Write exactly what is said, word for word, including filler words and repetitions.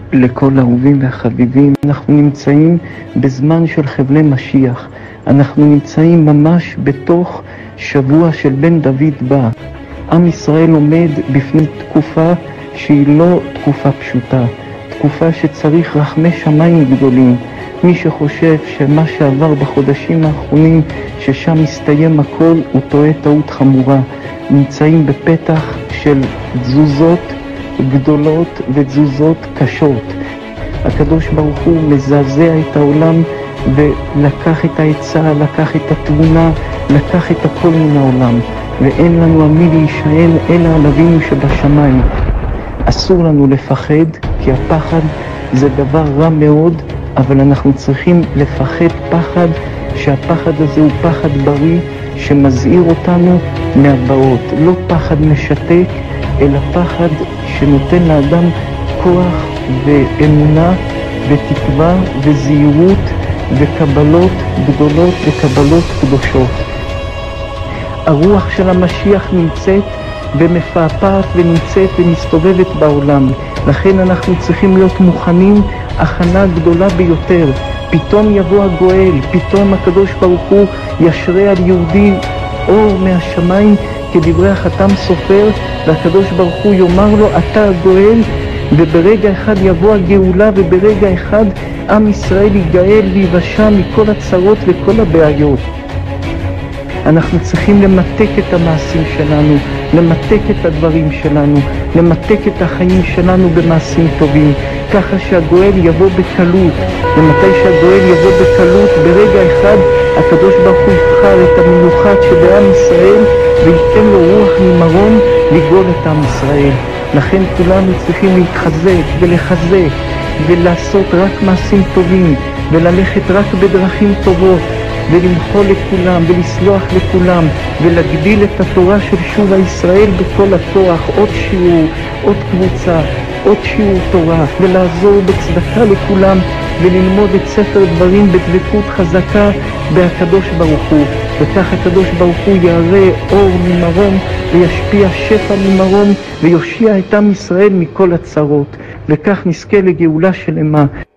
לכל האהובים והחביבים, אנחנו נמצאים בזמן של חבלי משיח. אנחנו נמצאים ממש בתוך שבוע של בן דוד בא. עם ישראל עומד בפני תקופה שהיא לא תקופה פשוטה, תקופה שצריך רחמי שמיים גדולים. מי שחושב שמה שעבר בחודשים האחרונים ששם מסתיים הכל, הוא טועה טעות חמורה. נמצאים בפתח של תזוזות גדולות ותזוזות קשות. הקדוש ברוך הוא מזעזע את העולם ולקח את העצה, לקח את התבונה, לקח את הכל מן העולם, ואין לנו על מי להישען אלא על אבינו שבשמיים. אסור לנו לפחד, כי הפחד זה דבר רע מאוד, אבל אנחנו צריכים לפחד פחד שהפחד הזה הוא פחד בריא שמזהיר אותנו מהבאות. לא פחד משתק, אלא פחד שנותן לאדם כוח ואמונה ותקווה וזהירות וקבלות גדולות וקבלות קדושות. הרוח של המשיח נמצאת ומפעפעת ונמצאת ומסתובבת בעולם. לכן אנחנו צריכים להיות מוכנים הכנה גדולה ביותר. פתאום יבוא הגואל, פתאום הקדוש ברוך הוא ישרה על יהודי אור מהשמיים כדברי החתם סופר, והקדוש ברוך הוא יאמר לו אתה הגואל, וברגע אחד יבוא הגאולה, וברגע אחד עם ישראל ייגאל ויבשע מכל הצרות וכל הבעיות. אנחנו צריכים למתק את המעשים שלנו, למתק את הדברים שלנו, למתק את החיים שלנו במעשים טובים, ככה שהגואל יבוא בקלות. ומתי שהגואל יבוא בקלות, ברגע אחד הקדוש ברוך הוא יבחר את המיוחד שבעם ישראל וייתן לו רוח ממרום לגאול את עם ישראל. לכן כולנו צריכים להתחזק ולחזק ולעשות רק מעשים טובים וללכת רק בדרכים טובות ולמחול לכולם ולסלוח לכולם ולהגדיל את התורה של שוב הישראל בכל הכוח, עוד שיעור, עוד קבוצה, עוד שיעור תורה, ולעזור בצדקה לכולם וללמוד את ספר דברים בדבקות חזקה בהקדוש ברוך הוא. וכך הקדוש ברוך הוא יראה אור ממרום וישפיע שפע ממרום ויושיע את עם ישראל מכל הצרות, וכך נזכה לגאולה שלמה.